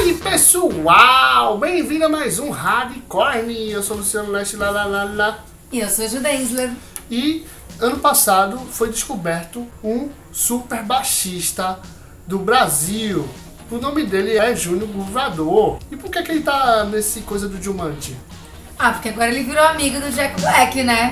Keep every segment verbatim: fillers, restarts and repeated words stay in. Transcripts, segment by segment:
aí pessoal, bem-vindo a mais um Hardcore. Eu sou o Luciano Leste, lá, lá, lá, lá. E eu sou a Judensler. E ano passado foi descoberto um super baixista do Brasil. O nome dele é Júnior Gruvador. E por que que ele tá nesse coisa do Jumanji? Ah, porque agora ele virou amigo do Jack Black, né?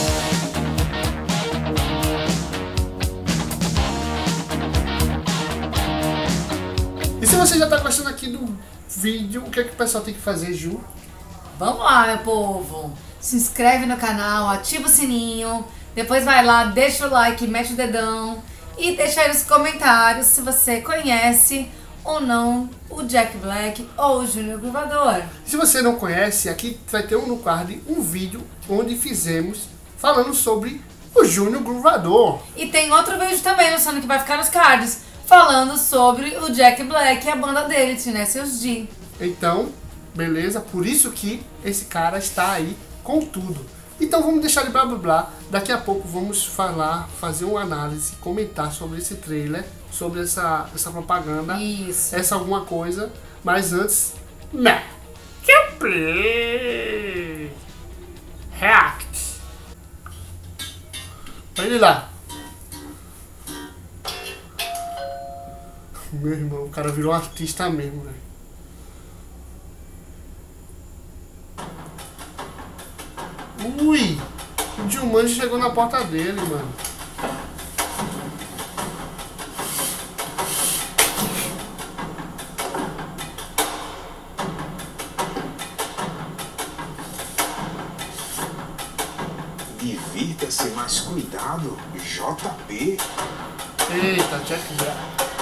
E se você já tá gostando aqui do vídeo, o que é que o pessoal tem que fazer, Ju? Vamos lá, meu povo. Se inscreve no canal, ativa o sininho. Depois vai lá, deixa o like, mete o dedão. E deixa aí nos comentários se você conhece ou não o Jack Black ou o Júnior Gruvador. Se você não conhece, aqui vai ter um no card um vídeo onde fizemos falando sobre o Júnior Gruvador. E tem outro vídeo também, Luciano, que vai ficar nos cards, falando sobre o Jack Black e a banda dele, Tenacious D. Então, beleza? Por isso que esse cara está aí com tudo. Então vamos deixar de blá blá blá. Daqui a pouco vamos falar, fazer uma análise, comentar sobre esse trailer, sobre essa, essa propaganda, Isso. essa alguma coisa. Mas antes, né? Que eu play React. Olha ele lá. Meu irmão, o cara virou um artista mesmo, velho. Ui! O Jumanji chegou na porta dele, mano. Divirta-se, mas cuidado, J P. Eita, Jack Black.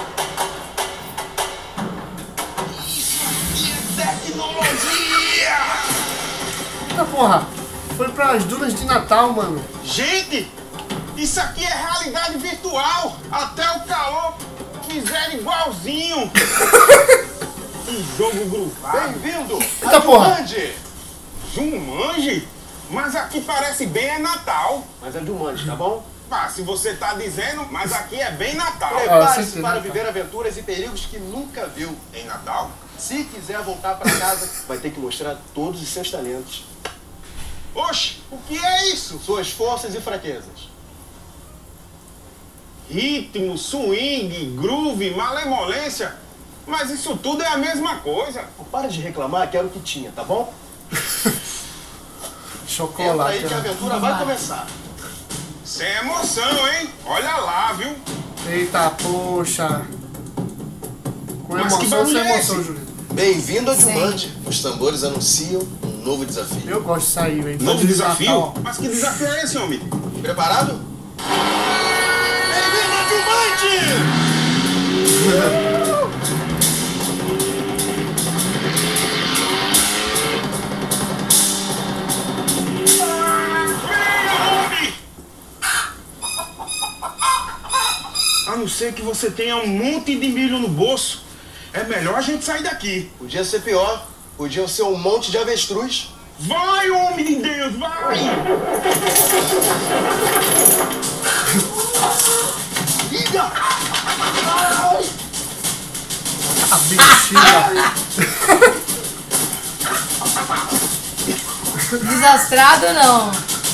Tecnologia! Eita porra! Foi pras dunas de Natal, mano. Gente, isso aqui é realidade virtual. Até o calor fizeram igualzinho. Que jogo gruvado. Bem-vindo Eita porra! Jumanji. Jumanji? Mas aqui parece bem é Natal. Mas é Jumanji, tá bom? Ah, se você tá dizendo, mas aqui é bem Natal. Ah, Prepare-se sim, para Natal. viver aventuras e perigos que nunca viu. Em Natal? Se quiser voltar para casa, vai ter que mostrar todos os seus talentos, Oxe, o que é isso? suas forças e fraquezas. Ritmo, swing, groove, malemolência. Mas isso tudo é a mesma coisa. Para de reclamar que era o que tinha, tá bom? Entra Chocolate. aí que a né? aventura vai começar. Sem emoção, hein? Olha lá, viu? Eita, poxa. Com Mas que emoção ou sem barulho é emoção, esse? Júlio? Bem-vindo a Sim. Jumanji. Os tambores anunciam um novo desafio. Eu gosto de sair, velho. Novo Festa de desafio? Natal. Mas que desafio é esse, homem? Preparado? Bem-vindo a Jumanji! A não ser que você tenha um monte de milho no bolso, é melhor a gente sair daqui. Podia ser pior. Podiam ser um monte de avestruz. Vai, homem de Deus, vai! Liga! A bexiga. Desastrado não.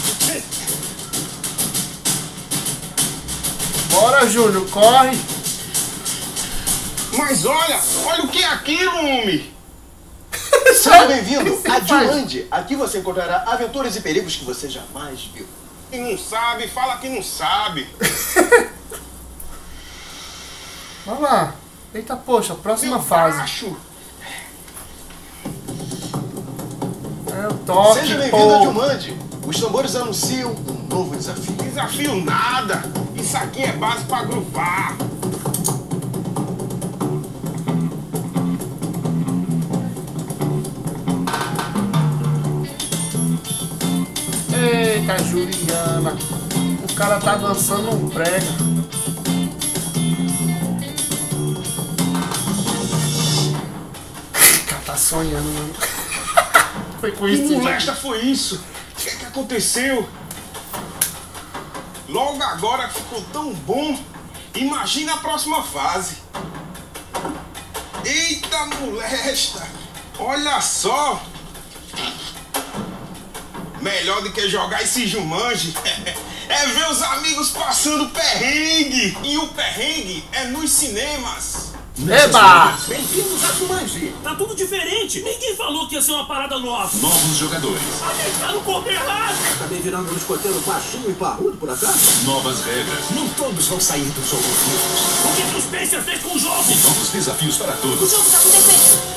Bora, Júnior, corre. Mas olha, olha o que é aquilo, homem! Seja bem-vindo Esse a faz. Jumanji. Aqui você encontrará aventuras e perigos que você jamais viu. Que não sabe, fala que não sabe. Vamos lá. Eita, poxa, próxima Meu fase. baixo. É o toque, Seja bem-vindo a pô. Jumanji. Os tambores anunciam um novo desafio. Desafio nada. Isso aqui é base pra gruvar. Eita, Juliana. O cara tá dançando um brega. O cara tá sonhando, mano. Foi com Que isso, gente. molesta foi isso? O que é que aconteceu? Logo agora que ficou tão bom, imagina a próxima fase. Eita, molesta. Olha só. Melhor do que jogar esse Jumanji é ver os amigos passando perrengue. E o perrengue é nos cinemas. Eba! Bem-vindos a Jumanji. Tá tudo diferente. Ninguém falou que ia ser uma parada nova. Novos jogadores. A gente tá no corpo errado. Acabei virando um escoteiro baixinho e parrudo por acaso? Novas regras. Não todos vão sair do jogo vivos. O que que os Pacers fez com o jogo? E novos desafios para O todos. jogo tá acontecendo.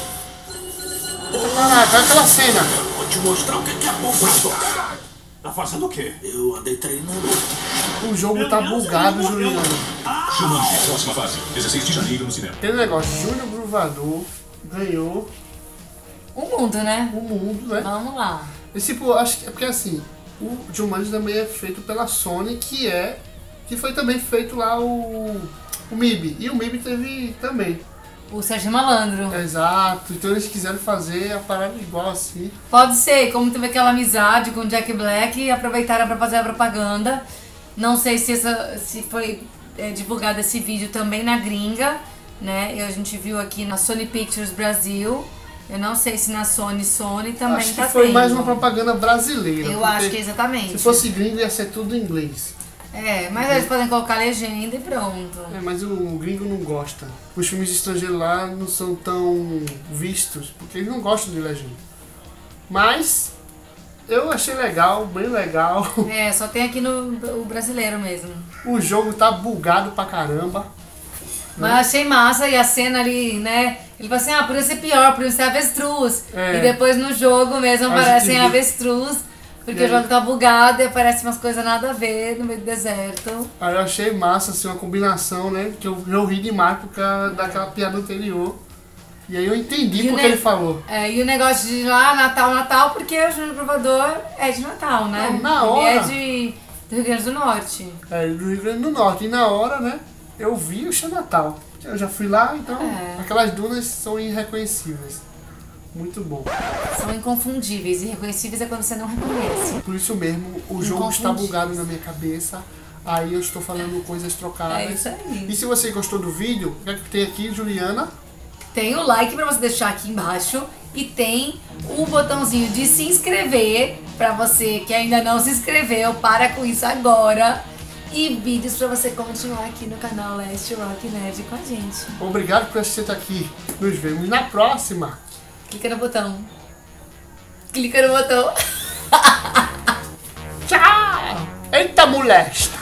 Caraca, aquela cena. Vou te mostrar o que é bom pra jogar. Tá fazendo o quê? Eu andei treinando. O jogo Meu tá Deus, bugado, ele morreu. Juliano. Ah! Jumanji, próxima fase. dezesseis de janeiro no cinema. Aquele negócio, Júnior Gruvador ganhou O mundo, né? o mundo, né? Vamos lá. E tipo, acho que é porque assim, o Jumanji também é feito pela Sony, que é. Que foi também feito lá o. O M I B. E o M I B teve também. O Sérgio Malandro. Exato. Então eles quiseram fazer a parada igual assim. Pode ser, como teve aquela amizade com o Jack Black e aproveitaram pra fazer a propaganda. Não sei se, essa, se foi é, divulgado esse vídeo também na gringa, né? E a gente viu aqui na Sony Pictures Brasil. Eu não sei se na Sony Sony também Acho que tá foi tendo. mais uma propaganda brasileira. Eu porque acho que exatamente. Se fosse gringo ia ser tudo em inglês. É, mas eles podem colocar legenda e pronto. É, mas o, o gringo não gosta. Os filmes estrangeiros lá não são tão vistos, porque eles não gostam de legenda. Mas eu achei legal, bem legal. É, só tem aqui no o brasileiro mesmo. O jogo tá bugado pra caramba. Mas achei massa e a cena ali, né? Ele falou assim, ah, podia ser pior, podia ser avestruz. É. E depois no jogo mesmo A aparecem gente viu. avestruz, porque E o jogo aí? tá bugado e aparecem umas coisas nada a ver no meio do deserto. Aí eu achei massa, assim, uma combinação, né? Que eu, eu ri demais por causa daquela piada anterior. E aí eu entendi E o porque ne- ele falou. É, e o negócio de lá, Natal, Natal, porque o Júnior Provador é de Natal, né? Não, na hora. Ele é de, do Rio Grande do Norte. É, do Rio Grande do Norte. E na hora, né? Eu vi o Xé Natal. Eu já fui lá, então É. aquelas dunas são irreconhecíveis. Muito bom. São inconfundíveis. Irreconhecíveis é quando você não reconhece. Por isso mesmo, o jogo está Inconfundíveis. bugado na minha cabeça. Aí eu estou falando coisas trocadas. É isso aí. E se você gostou do vídeo, o que é que tem aqui, Juliana? Tem o like pra você deixar aqui embaixo e tem o botãozinho de se inscrever pra você que ainda não se inscreveu, para com isso agora. E vídeos pra você continuar aqui no canal Leste Rock Nerd com a gente. Obrigado por assistir até aqui. Nos vemos na próxima. Clica no botão. Clica no botão. Tchau! Eita molesta!